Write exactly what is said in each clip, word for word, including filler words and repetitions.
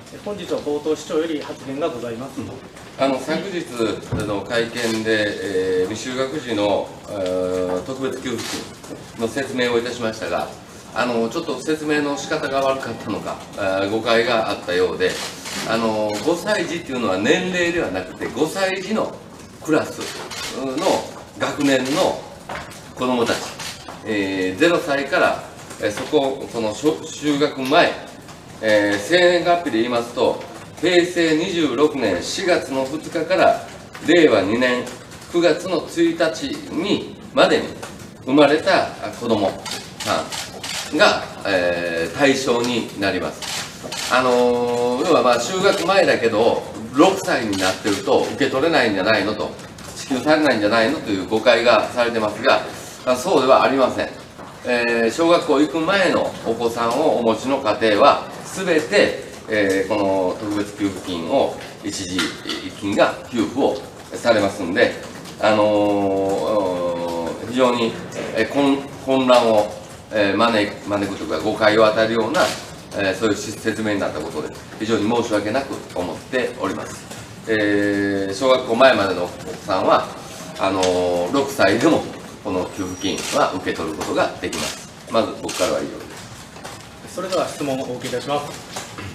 本日は冒頭市長より発言がございます。 あの昨日の会見で、えー、未就学児の、えー、特別給付金の説明をいたしましたが、あのちょっと説明の仕方が悪かったのか、誤解があったようで、あのごさい児っていうのは年齢ではなくて、ごさい児のクラスの学年の子どもたち、えー、ゼロさいから、えー、そこ、その就学前、えー、生年月日で言いますと、へいせいにじゅうろくねんしがつのふつかかられいわにねんくがつのついたちにまでに生まれた子どもさんが、えー、対象になります。あのー、要はまあ就学前だけどろくさいになってると受け取れないんじゃないのと、支給されないんじゃないのという誤解がされてますが、そうではありません。えー、小学校行く前のお子さんをお持ちの家庭はすべて、えー、この特別給付金を一時金が給付をされますんで、あのー、非常に混混乱を招く、招くというか誤解を与えるような、えー、そういう説明になったことで非常に申し訳なく思っております。えー、小学校前までのお子さんはあのー、ろくさいでもこの給付金は受け取ることができます。まず僕からは以上です。 それでは質問をお受けいたします。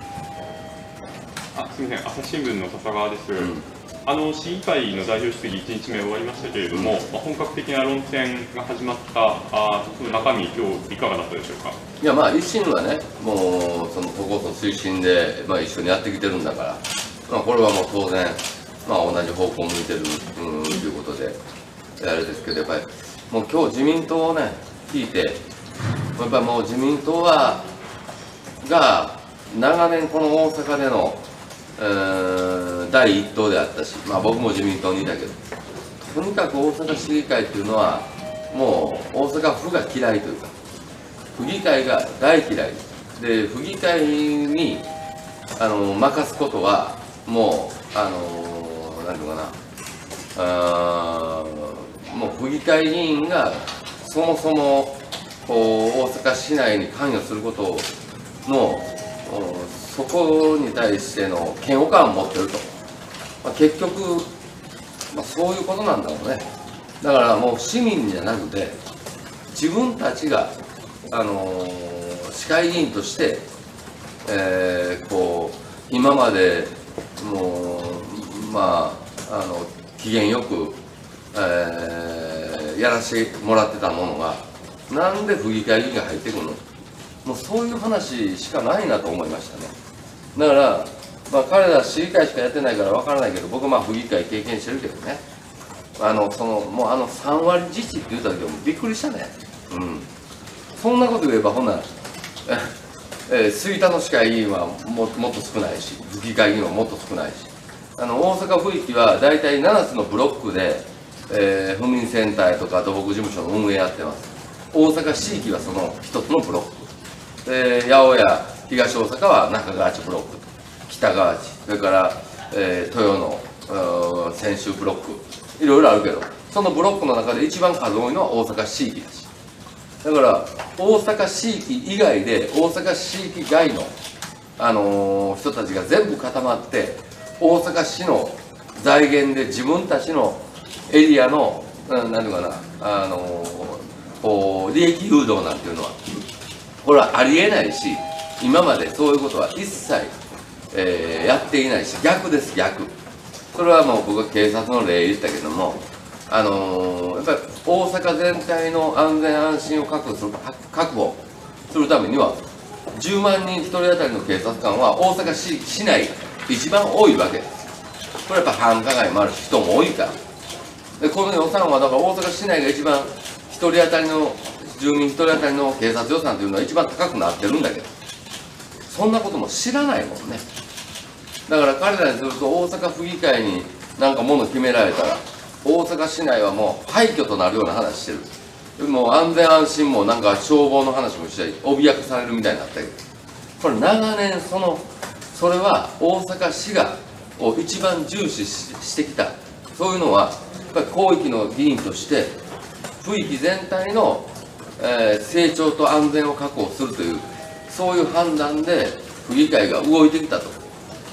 あ、すみません、朝日新聞の笹川です。うん、あの市議会の代表質疑いちにちめ終わりましたけれども、うん、まあ、本格的な論戦が始まったあその中身、今日いかがだったでしょうか。 いや、まあ維新はね、もうそのここそ推進で、まあ、一緒にやってきてるんだから、まあ、これはもう当然、まあ、同じ方向を向いてる、うん、ということであれですけど、やっぱりもう今日自民党をね聞いて、やっぱりもう自民党はが長年この大阪での第一党であったし、まあ、僕も自民党にいたけど、とにかく大阪市議会というのはもう大阪府が嫌いというか、府議会が大嫌いで、府議会にあの任すことはもうあの何ていうかな、あもう府議会議員がそもそもこう大阪市内に関与することのそこに対しての嫌悪感を持ってると、まあ、結局、まあ、そういうことなんだろうね。だからもう市民じゃなくて自分たちが、あのー、市会議員として、えー、こう今までもうまああの機嫌よく、えー、やらせてもらってたものがなんで府議会議員が入ってくるの、もうそういう話しかないなと思いましたね。だから、まあ、彼ら市議会しかやってないからわからないけど、僕はまあ府議会経験してるけどね、あのそのもうあのさんわり自治って言った時はもうびっくりしたね。うん、そんなこと言えばほんならえー、吹田の市会議員は も, もっと少ないし、府議会議員はもっと少ないし、あの大阪府域は大体ななつのブロックで、えー、府民センターとか土木事務所の運営やってます。大阪市域はその一つのブロックで、八尾や東大阪は中川内ブロック、北川内、それから、えー、豊野泉州ブロック、いろいろあるけど、そのブロックの中で一番数多いのは大阪市域だし、だから大阪市域以外で大阪市域外の、あのー、人たちが全部固まって大阪市の財源で自分たちのエリアの何ていうかな、あのー、こう利益誘導なんていうのはこれはありえないし、今までそういうことは一切、えー、やっていないし、逆です、逆。それはもう僕は警察の例言ったけども、あのー、やっぱり大阪全体の安全安心を確保する、確保するためにはじゅうまんにんひとり当たりの警察官は大阪 市, 市内一番多いわけです。これやっぱ繁華街もあるし人も多いから。でこの予算はだから大阪市内が一番ひとり当たりの住民ひとり当たりの警察予算というのは一番高くなってるんだけど、そんなことも知らないもんね。だから彼らにすると大阪府議会になんかもの決められたら大阪市内はもう廃墟となるような話してる。もう安全安心もなんか消防の話もしたり脅かされるみたいになったけど、これ長年そのそれは大阪市がを一番重視 し, してきた、そういうのはやっぱり広域の議員として区域全体の、えー、成長と安全を確保するというそういう判断で府議会が動いてきたと。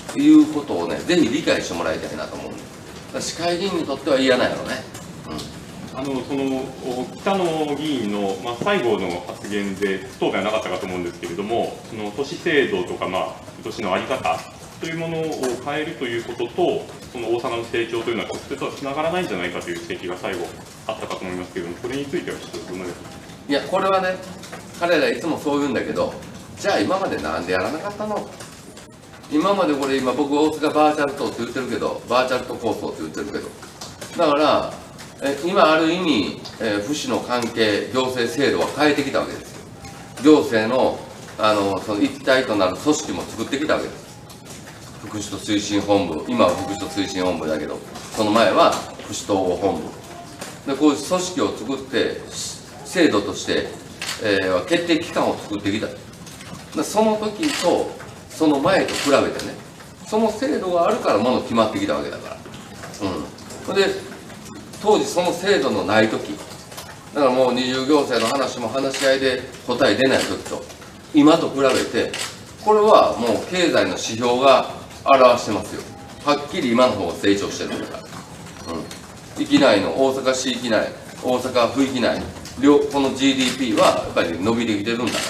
いうことをね、ぜひ理解してもらいたいなと思うんです。だから市会議員にとっては嫌なんやろね。 あのその北野議員の、まあ、最後の発言で答弁はなかったかと思うんですけれども、その都市制度とか、まあ、都市の在り方というものを変えるということと、その大阪の成長というのは直接はつながらないんじゃないかという指摘が最後あったかと思いますけれども、これについてはちょっとどのように。 いや、これはね、彼らいつもそう言うんだけど、じゃあ今までなんでやらなかったの。今までこれ、今僕大阪バーチャル党って言ってるけど、バーチャル党構想って言ってるけど、だからえ今ある意味、えー、府市の関係行政制度は変えてきたわけですよ。行政のあのその一体となる組織も作ってきたわけです。福祉と推進本部、今は福祉と推進本部だけど、その前は福祉統合本部で、こういう組織を作って制度として、えー、決定機関を作ってきた。でその時とその前と比べてね、その制度があるからもの決まってきたわけだから。うん、で当時その制度のない時だからもう二重行政の話も話し合いで答え出ない時と今と比べて、これはもう経済の指標が表してますよ。はっきり今の方が成長してるんだから、うん、域内の大阪市域内、大阪府域内両この ジーディーピー はやっぱり伸びてきてるんだから、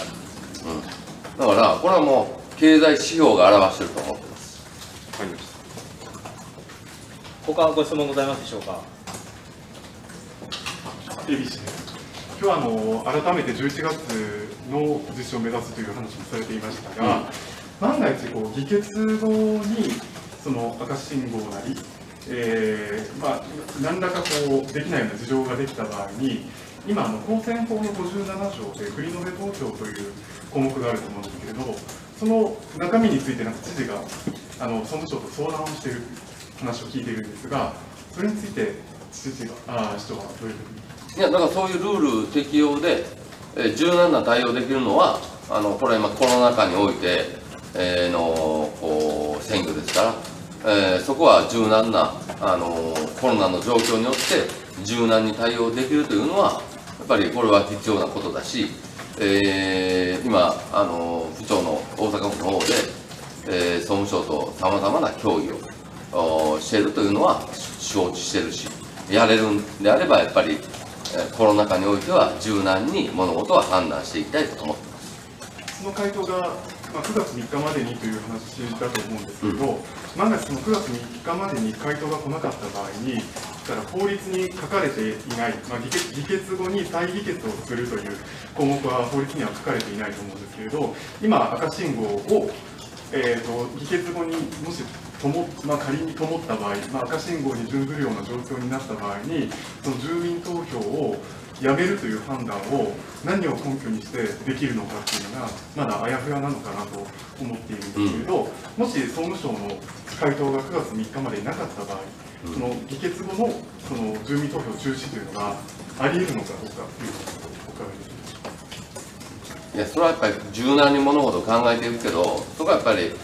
うん、だからこれはもう経済指標が表してると思ってます。 わかりました。 他ご質問ございますでしょうか。 エービーシー です。今日はあの改めてじゅういちがつの実施を目指すという話もされていましたが、うん、万が一こう議決後にその赤信号なり、えーまあ、何らかこうできないような事情ができた場合に、今あの公選法のごじゅうなな条で繰り延べ投票という項目があると思うんですけれど、その中身についてなんか知事があの総務省と相談をしている話を聞いているんですが、それについて知事があ市長はどういうふうに。 いやだからそういうルール適用で、えー、柔軟な対応できるのは、あのこれは今コロナ禍において、えー、のこう選挙ですから、えー、そこは柔軟なあのコロナの状況によって柔軟に対応できるというのはやっぱりこれは必要なことだし、えー、今あの府庁の大阪府の方で、えー、総務省とさまざまな協議をしているというのは承知しているし、やれるんであればやっぱりコロナ禍においては柔軟に物事は判断していきたいと思っています。 その回答が、まあ、くがつみっかまでにという話だと思うんですけど、うん、万が一そのくがつみっかまでに回答が来なかった場合に、だから法律に書かれていない、まあ、議決、議決後に再議決をするという項目は法律には書かれていないと思うんですけれど、今、赤信号を、えー、と議決後にもしとも、まあ、仮に灯った場合、まあ、赤信号に準ずるような状況になった場合に、その住民投票をやめるという判断を何を根拠にしてできるのかっていうのが、まだあやふやなのかなと思っているんですけれど、うん、もし総務省の回答がくがつみっかまでになかった場合、うん、その議決後のその住民投票中止というのがあり得るのかどうかということをお伺いできますか。 いや、それはやっぱり柔軟に物事を考えていくけど、そこはやっぱり、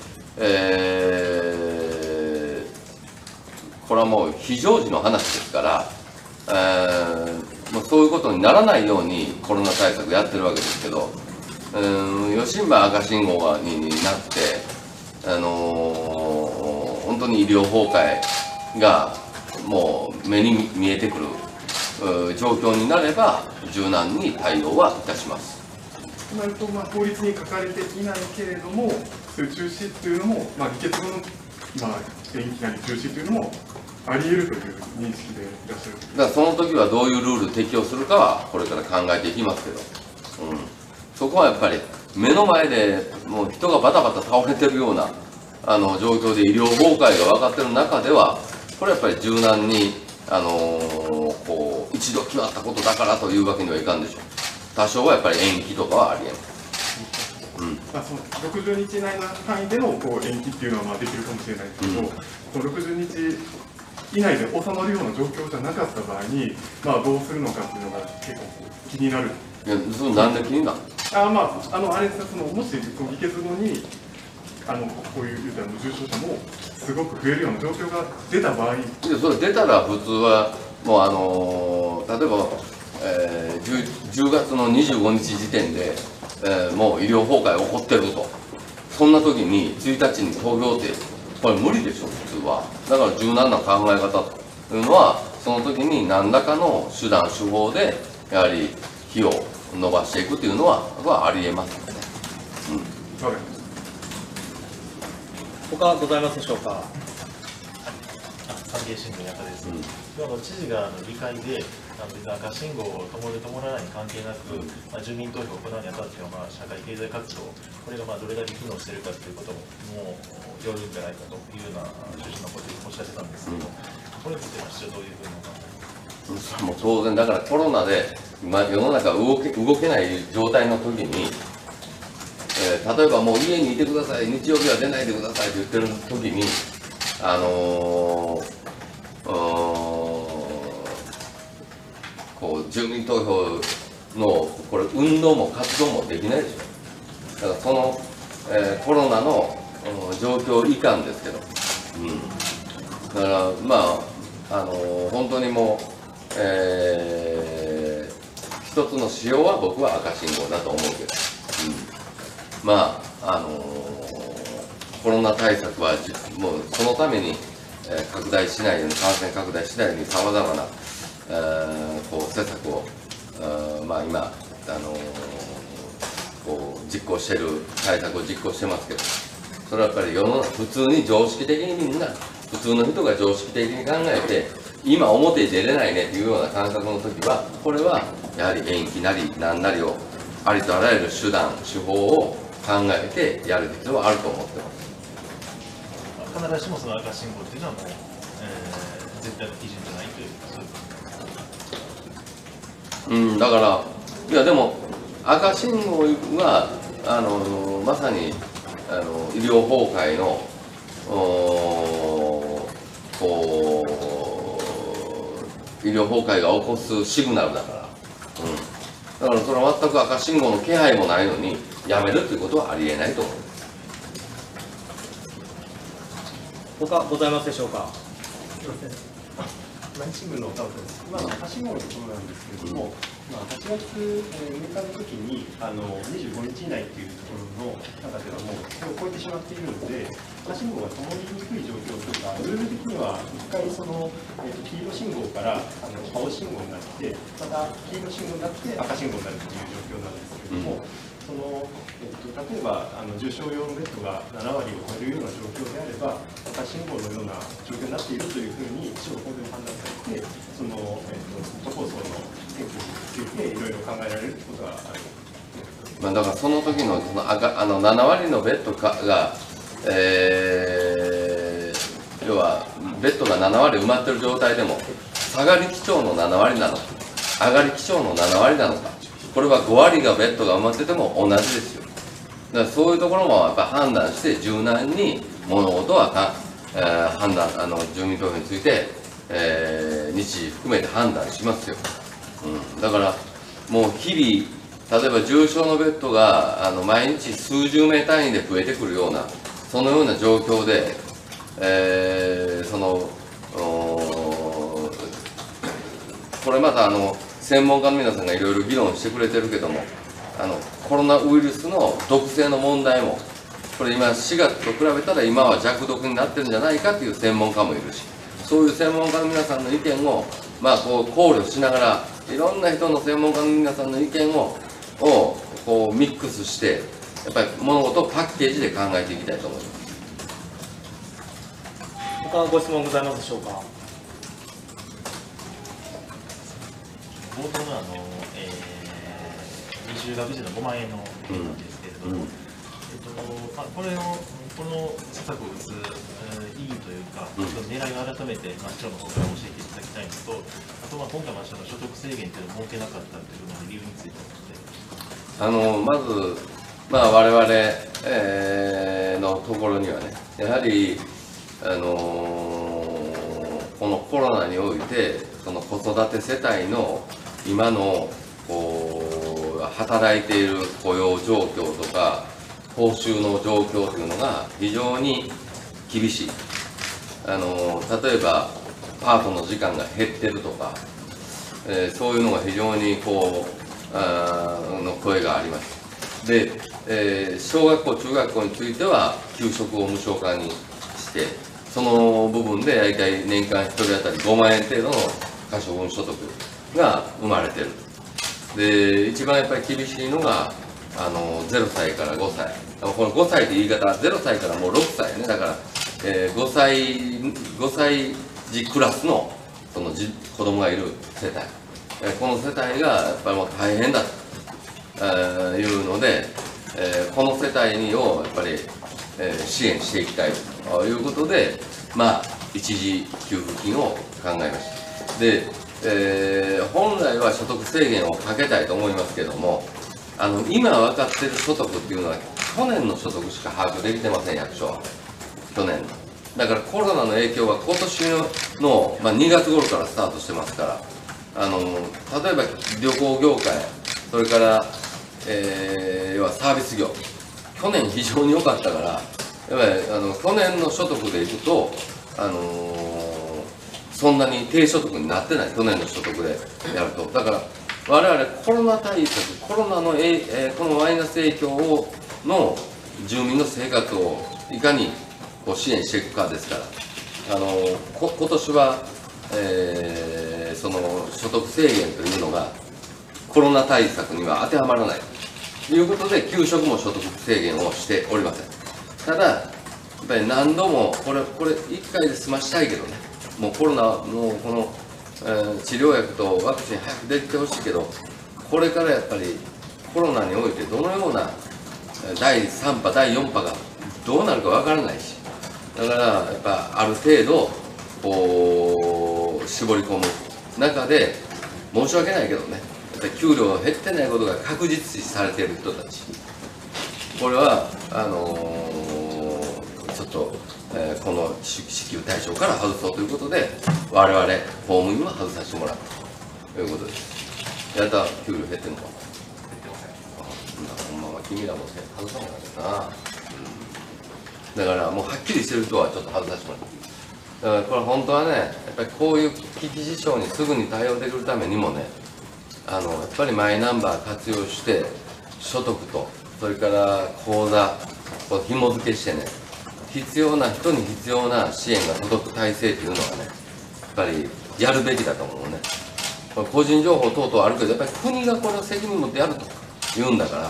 えー、これはもう非常時の話ですから、えーもうそういうことにならないようにコロナ対策やってるわけですけど、うん、吉村赤信号がになって、あのー、本当に医療崩壊がもう目に見えてくる状況になれば柔軟に対応はいたします。 となると、まあ、法律に書かれていないけれども、そういう中止というのも、まあ、議決後の、まあ、延期なり中止というのもあり得るという認識でいらっしゃる。 だからその時はどういうルール適用するかはこれから考えていきますけど、うん、そこはやっぱり目の前でもう人がバタバタ倒れてるようなあの状況で医療崩壊が分かってる中では、これはやっぱり柔軟に、あのー、こう一度決まったことだからというわけにはいかんでしょう。多少はやっぱり延期とかはありえます。うん、 まあ、そのろくじゅうにち以内の範囲でのこう延期っていうのはまあできるかもしれないですけど、うん、そのろくじゅうにち以内で収まるような状況じゃなかった場合に、まあ、どうするのかっていうのが結構気になる。 いや、そのなんで気になるの？ あ、まあ、あのあれですか、そのもしその議決後にあのこういう言うたら重症者もすごく増えるような状況が出た場合、いやそれ出たら普通はもうあのー、例えば、えー、10, じゅうがつのにじゅうごにち時点で、えー、もう医療崩壊起こってると、そんな時についたちに投票ってこれ無理でしょ普通は。だから柔軟な考え方というのはその時に何らかの手段手法でやはり費を伸ばしていくというのははありえますよね。 わかりまし他ございますでしょうか。 産経新聞の中です。 うんあの知事があの議会で、あの別に赤信号を灯る灯らないに関係なく、まあ、住民投票を行うにあたっては、まあ、社会経済活動、これがまあどれだけ機能しているかということも、もうよるんじゃないかというような趣旨のことをおっしゃってたんですけど、これについては市長どういうふうに思いますか。 それも当然だからコロナで今世の中動け動けない状態の時に、えー例えばもう家にいてください、日曜日は出ないでくださいと言ってる時に、あのーうーんこう住民投票のこれ運動も活動もできないでしょ。だからその、えーコロナの、うん状況以下ですけど、うん、だからまああのー本当にもう、えー一つの仕様は僕は赤信号だと思うけど、うん、まああのーコロナ対策はじもうそのために、えー拡大しないように感染拡大しないようにさまざまな、えーこう施策を、あーまあ、今、あのーこう実行している対策を実行してますけど、それはやっぱり世の中普通に常識的にみんな普通の人が常識的に考えて今表に出れないねというような感覚の時はこれはやはり延期なり何なりをありとあらゆる手段手法を考えてやる必要はあると思ってます。 必ずしもその赤信号っていうのはもう、えー、絶対の基準じゃないというか、そういうことです。 うん、だからいやでも赤信号はあのまさにあの医療崩壊のおこう医療崩壊が起こすシグナルだから、うん、だからそれは全く赤信号の気配もないのにやめるということはありえないと思う。 他ございますでしょうか。 すみません。毎日新聞の岡本です。今の赤信号のところなんですけれども、まあ、はちがつむいかの時にあのにじゅうごにち以内というところの中ではもうそれを超えてしまっているので、赤信号が灯りにくい状況というか、ルール的には一回その、えー、と黄色信号からあの青信号になって、また黄色信号になって赤信号になるという状況なんですけれども。うんそのえっと、例えばあの重症用のベッドがななわりを超えるような状況であれば赤信号のような状況になっているというふうに市の法で判断されてその、えっと、都構想の選挙についていろいろ考えられるということがある。 まあ、だからその時のその赤あのななわりのベッドかが、えー、要はベッドがななわり埋まってる状態でも下がり基調のななわりなのか上がり基調のななわりなのか、これはごわりがベッドが埋まってても同じですよ。だからそういうところもやっぱ判断して柔軟に物事はか、えー、判断あの住民投票について、えー、日時含めて判断しますよ、うん、だからもう日々例えば重症のベッドがあの毎日数十名単位で増えてくるようなそのような状況で、えー、そのこれまたあの専門家の皆さんがいろいろ議論してくれてるけども、あのコロナウイルスの毒性の問題もこれ今しがつと比べたら今は弱毒になってるんじゃないかという専門家もいるし、そういう専門家の皆さんの意見を、まあ、こう考慮しながらいろんな人の専門家の皆さんの意見ををこうミックスしてやっぱり物事をパッケージで考えていきたいと思います。 他ご質問ございますでしょうか。 冒頭のあの、えー、未就学児のごまんえんの件なんですけれども、うんうん、えっとまあ、これをこの施策を打つ、えー、意義というか、うん、狙いを改めて、まあ、市長の方から教えていただきたいのと、あとまあ今回まあ所得制限というのを設けなかったというのの理由についてあのまず、まあ、我々、えー、のところにはね、やはり、あのー、このコロナにおいてその子育て世帯の今のこう働いている雇用状況とか報酬の状況というのが非常に厳しい。あの例えばパートの時間が減ってるとか、えー、そういうのが非常にこうあの声があります。で、えー、小学校中学校については給食を無償化にし 、その部分で大体年間ひとり当たりごまんえん程度の可処分所得が生まれてる。で、一番やっぱり厳しいのが、あのゼロさいからごさい。このごさいって言い方、ゼロさいからもうろくさいね。だから、えー、ごさい、ごさい児クラスのそのじ子供がいる世帯。えー、この世帯がやっぱりもう大変だと、えー、いうので、えー、この世帯にをやっぱり、えー、支援していきたいということで、まあ、一時給付金を考えました。で、えー、本来は所得制限をかけたいと思いますけども、あの今分かっている所得っていうのは、去年の所得しか把握できてません、役所は。去年の。だからコロナの影響は今年の、まあ、にがつ頃からスタートしてますから、あの例えば旅行業界、それから、えー、要はサービス業、去年非常に良かったから、やっぱりあの去年の所得でいくと、あのー、そんなに低所得になってない、去年の所得でやると。だから我々コロナ対策、コロナの、えー、このマイナス影響をの住民の生活をいかにこう支援していくかですから、あのー、こ今年は、えー、その所得制限というのがコロナ対策には当てはまらないということで、給食も所得制限をしておりません。ただ、やっぱり何度もこれ、これいっかいで済ましたいけどね、もうコロナのこの、えー、治療薬とワクチン早くできてほしいけど、これからやっぱりコロナにおいてどのようなだいさんぱ、だいよんぱがどうなるかわからないし、だからやっぱある程度こう絞り込む中で、申し訳ないけどね、やっぱり給料が減ってないことが確実視されている人たち、これはあのー、ちょっと、えー、この支給対象から外そうということで、我々公務員は外させてもらうということです。やった給料減ってんのか、ほんまは君らも外さないからな、うん、だからもうはっきりしてる人はちょっと外させてもらう。だからこれ本当はね、やっぱりこういう危機事象にすぐに対応できるためにもね、あのやっぱりマイナンバー活用して所得と、それから口座を紐付けしてね、必要な人に必要な支援が届く体制というのはね、やっぱりやるべきだと思うね。これ個人情報等々あるけど、やっぱり国がこれを責任持ってやると言うんだから、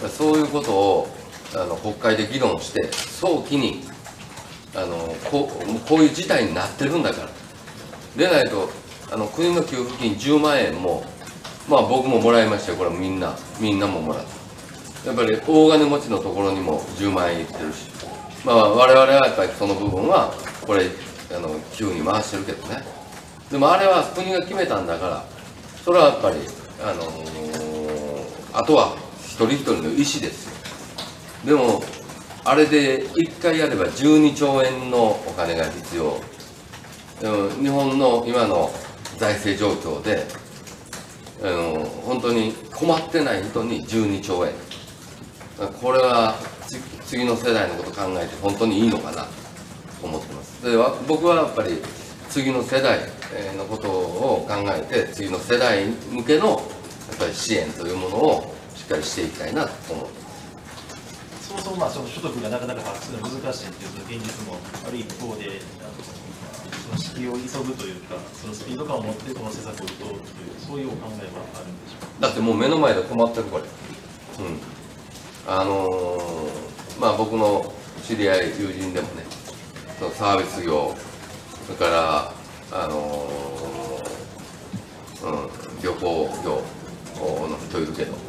そういうことをあの国会で議論して、早期にあのこう、こういう事態になってるんだから、でないと、あの国の給付金じゅうまんえんも、まあ僕ももらいましたよ、これみんな、みんなももらった。やっぱり大金持ちのところにもじゅうまんえんいってるし、まあ我々はやっぱりその部分は、これ、あの給に回してるけどね。でもあれは国が決めたんだから、それはやっぱり、あのー、あとは一人一人の意思ですよ。でも、あれでいっかいやればじゅうにちょうえんのお金が必要。でも日本の今の財政状況で、あの本当に困ってない人にじゅうにちょうえん。これは次の世代のことを考えて本当にいいのかなと思ってます。で僕はやっぱり次の世代のことを考えて、次の世代向けのやっぱり支援というものをしっかりしていきたいなと思ってます。 そもそもまあその所得がなかなか把握するのは難しいという現実もある一方で、その支給を急ぐというか、そのスピード感を持ってこの施策を打とうという、そういうお考えはあるんでしょうか。 だってもう目の前で困ってるこれ。うん。あのー、まあ僕の知り合い友人でもね、そのサービス業、それからあのー、うん、旅行業の人いるけど、うん、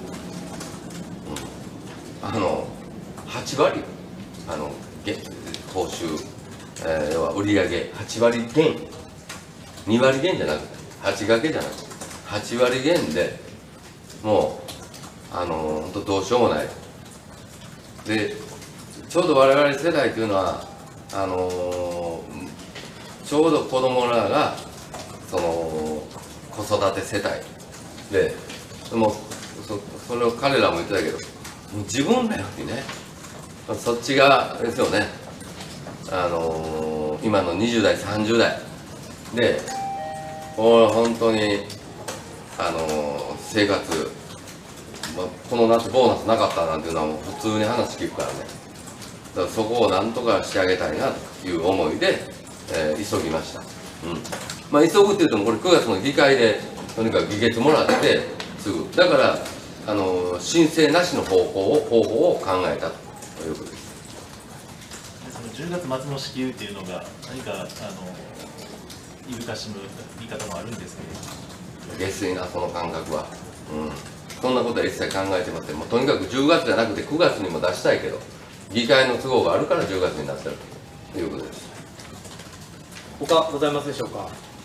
あのはちわりあの報酬、えー、要は売上はちわり減、にわり減じゃなくてはち掛けじゃなくてはちわり減でもうあの本当どうしようもない。でちょうど我々世代というのはあのー、ちょうど子供らがその子育て世帯で、でも そ, それを彼らも言ってたけど、自分らよりね、そっちがですよね、あのー、今のにじゅうだいさんじゅうだいで本当に、あのー、生活、まあ、この夏ボーナスなかったなんていうのはもう普通に話聞くからね、 だからそこをなんとかしてあげたいなという思いで、えー、急ぎました。うんまあ、急ぐって言ってもこれくがつの議会でとにかく議決もらってすぐだからあの申請なしの方法を方法を考えたということです。 そのじゅうがつ末の支給っていうのが何かあのいぶかしむ言い方もあるんですけど、 下水なその感覚は、うん、そんなことは一切考えてません。もうとにかくじゅうがつじゃなくてくがつにも出したいけど議会の都合があるからじゅうがつになってるということです。 他ございますでしょうか。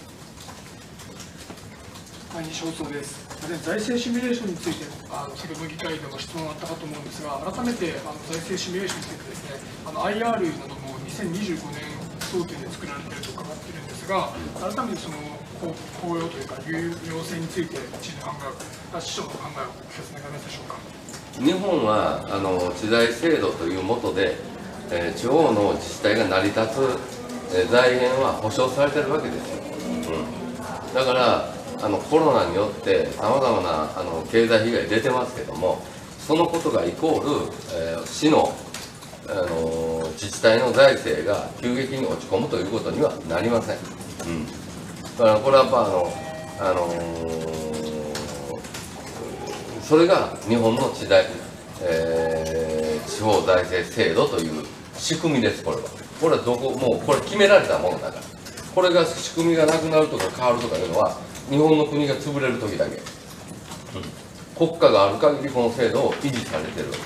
はい、西尾です。財政シミュレーションについて、あの先ほどの議会でも質問があったかと思うんですが、改めてあの財政シミュレーションについてですね、あの アイアール などもにせんにじゅうごねん想定で作られていると伺っているんですが、改めてその効用というか有用性について知事の考え、市長の考えをお聞かせ願えますでしょうか。 日本はあの地財制度というもとで、えー、地方の自治体が成り立つ、えー、財源は保障されてるわけですよ。うん、だからあのコロナによってさまざまなあの経済被害出てますけども、そのことがイコール、えー、市の、あのー、自治体の財政が急激に落ち込むということにはなりません。うん、だからこれはやっぱあの、あのー、それが日本の地財、えー、地方財政制度という仕組みです。これはこれはどこもうこれ決められたものだから、これが仕組みがなくなるとか変わるとかいうのは日本の国が潰れる時だけ、うん、国家がある限りこの制度を維持されてるわけです、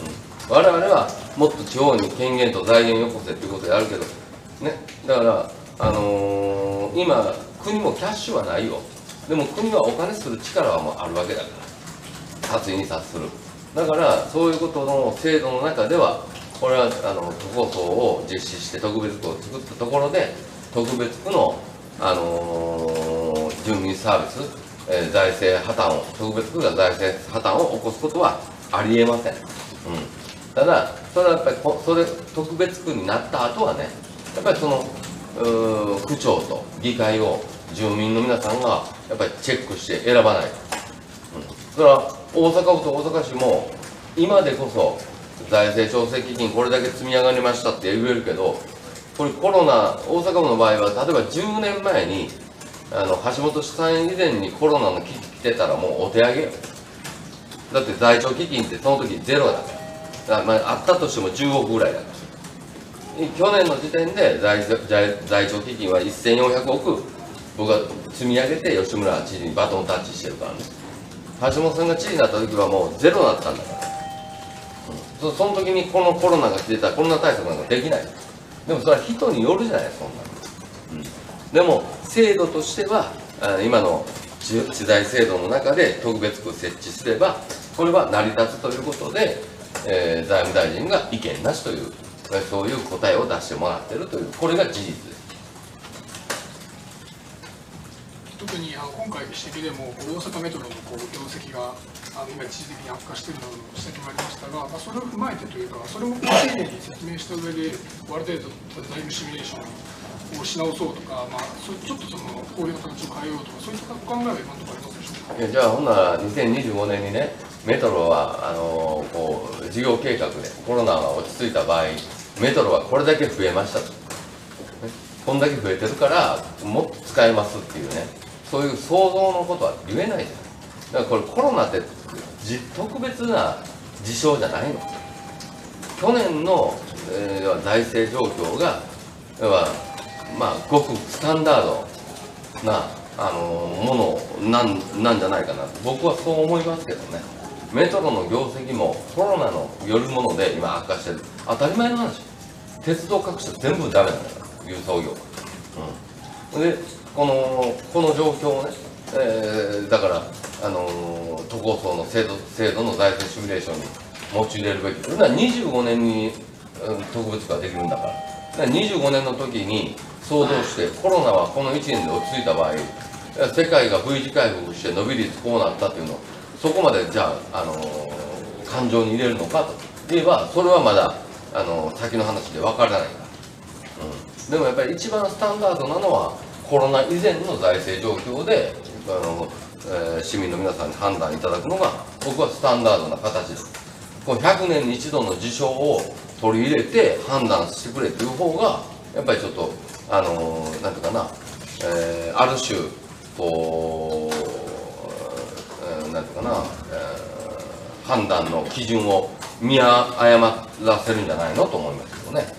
うん、我々はもっと地方に権限と財源よこせっていうことであるけどね、だからあのー、今国もキャッシュはないよ。でも国はお金する力はもうあるわけだから、殺意に殺する。だからそういうことの制度の中ではこれはあの都構想を実施して特別区を作ったところで特別区のあのー、住民サービス、えー、財政破綻を特別区が財政破綻を起こすことはありえません。うん、ただそれはやっぱりそれ特別区になった後はね、やっぱりその区長と議会を住民の皆さんがやっぱりチェックして選ばないと、うん、それは大阪府と大阪市も今でこそ財政調整基金これだけ積み上がりましたって言えるけど、これコロナ大阪府の場合は例えばじゅうねんまえにあの橋本さん以前にコロナの危機来てたらもうお手上げよ。だって財政基金ってその時ゼロだから、だからまあ、あったとしてもじゅうおくぐらいだから、去年の時点で財財政基金はせんよんひゃくおく僕が積み上げて吉村知事にバトンタッチしてるからね。橋本さんが知事になった時はもうゼロだったんだから、うん、そ, その時にこのコロナが来てたらコロナ対策なんかできない。でもそれは人によるじゃない、そんなの、うん、でも制度としては今の地財制度の中で特別区設置すればこれは成り立つということで、えー、財務大臣が意見なしというそういう答えを出してもらっているというこれが事実です。 特にあの今回指摘でも大阪メトロのこう業績があの今一時的に悪化しているなどの指摘もありましたが、まあ、それを踏まえてというかそれを丁寧に説明した上である程度財務シミュレーションをし直そうとか、まあ、そちょっとそのこういう形を変えようとかそういったお考えは今のところありますでしょうか。 いやじゃあほんならにせんにじゅうごねんにねメトロはあのこう事業計画でコロナが落ち着いた場合メトロはこれだけ増えましたと、こんだけ増えてるからもっと使えますっていうね、そういう想像のことは言えないじゃない。だからこれコロナって特別な事象じゃないの。去年の、えー、財政状況がはまあごくスタンダードなあのものなんなんじゃないかなと僕はそう思いますけどね。メトロの業績もコロナのよるもので今悪化してる、当たり前の話。鉄道各社全部ダメなんだから輸送業、うん、でこのこの状況をね、えー、だからあのー、都構想の制度制度の財政シミュレーションに持ち入れるべき。それならにじゅうごねんに、うん、特別化できるんだから。だからにじゅうごねんの時に想像してコロナはこのいちねんで落ち着いた場合世界が V 字回復して伸び率こうなったっていうのをそこまでじゃあ、あのー、感情に入れるのかと言えばそれはまだ、あのー、先の話で分からないから、うん、でもやっぱり一番スタンダードなのはコロナ以前の財政状況であの、えー、市民の皆さんに判断いただくのが僕はスタンダードな形です。こうひゃくねんに一度の事象を取り入れて判断してくれっていう方がやっぱりちょっとあのー、なんていうかな、えー、ある種こう、えー、なんていうかな、えー、判断の基準を見誤らせるんじゃないのと思いますけどね。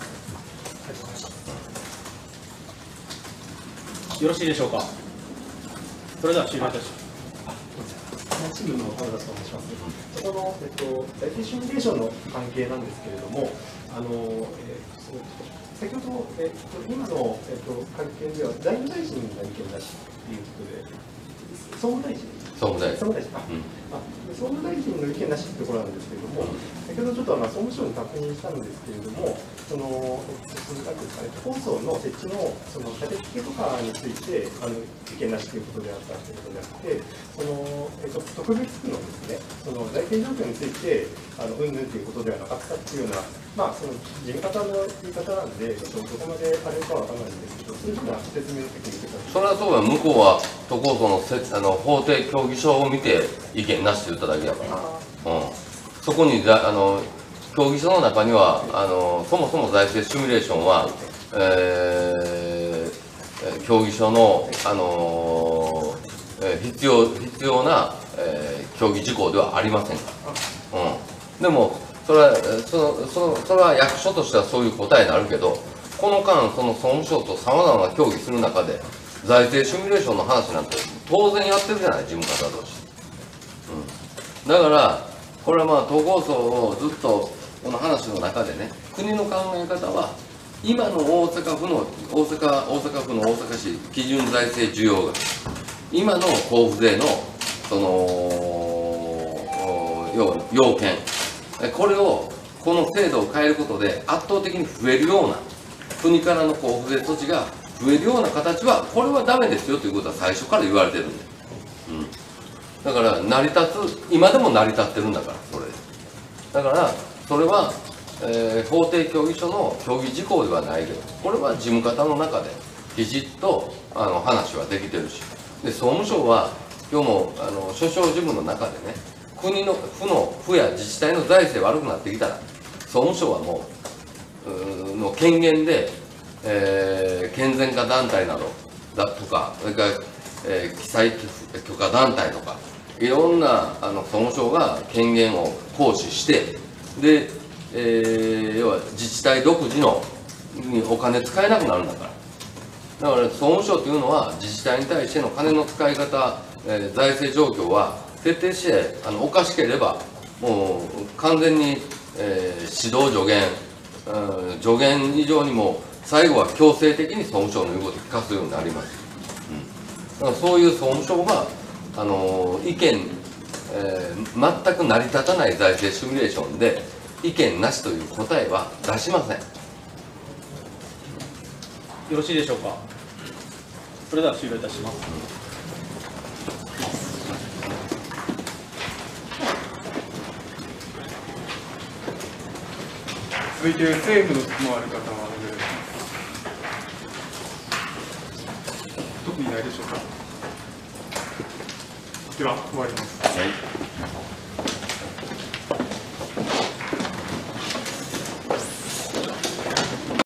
よろしいでしょうか。それでは終了いたします。 チームの田村と申します。そこの、えっと、財政シミュレーションの関係なんですけれども、あの、えー、先ほど、えっと、今の、えっと、会見では財務大臣が意見なしということで、総務大臣総務大臣。 総務大臣。あ、うん、あ、総務大臣の意見なしというところなんですけれども、先ほどちょっとまあ総務省に確認したんですけれども、その、そのなんていうんですかね、放送の設置のその立て付けとかについて、あの意見なしということであったということであって、その、えっと、特別区のですね、その財政状況について、あのうんぬんということではなかったっていうような、まあ、その事務方の言い方なんで、どこまであれかは分からないんですけど、そういうふうな説明を先に受けたんです。 それはそうや、向こうは都構想のせあの法定協議書を見て意見なしって言っただけやから、うん、そこにあの協議書の中にはあのそもそも財政シミュレーションは、えー、協議書の、あのー、必要必要な、えー、協議事項ではありませんから、うん、でもそれはそのそのそれは役所としてはそういう答えになるけど、この間その総務省とさまざまな協議する中で財政シミュレーションの話なんて当然やってるじゃない、事務方同士、うん、だからこれはまあ都構想をずっとこの話の中でね、国の考え方は今の大阪府の大阪大阪府の大阪市基準財政需要額、今の交付税のその要要件、これをこの制度を変えることで圧倒的に増えるような国からの交付税措置が増えるような形はこれはダメですよということは最初から言われてるんで、うん、だから成り立つ、今でも成り立ってるんだから、それだからそれは、えー、法定協議書の協議事項ではないけど、これは事務方の中できちっとあの話はできてるし、で総務省は今日もあの所掌事務の中でね、国の府の府や自治体の財政悪くなってきたら総務省はもうの権限で、えー、健全化団体などだとか、それから、えー、記載許可団体とかいろんなあの総務省が権限を行使してで、えー、要は自治体独自のにお金使えなくなるんだから、だから総務省というのは自治体に対しての金の使い方、えー、財政状況は徹底してあのおかしければもう完全に、えー、指導助言、うん、助言以上にも最後は強制的に総務省の言うことを聞かすようになります、うん、だからそういう総務省が、あのー、意見、えー、全く成り立たない財政シミュレーションで意見なしという答えは出しません。 よろしいでしょうか。それでは終了いたします。 続いて政府の質問ある方はお願いします。特にないでしょうか。では終わります。 はい。